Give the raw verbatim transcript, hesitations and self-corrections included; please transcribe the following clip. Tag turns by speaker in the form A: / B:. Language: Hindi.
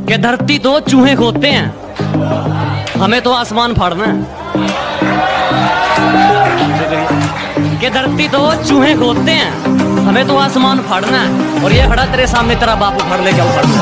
A: कि धरती तो चूहे खोदते हैं, हमें तो आसमान फाड़ना है। कि धरती तो चूहे खोदते हैं, हमें तो आसमान फाड़ना है। और ये खड़ा तेरे सामने तेरा बाप उखाड़ ले क्या उखाड़ ले।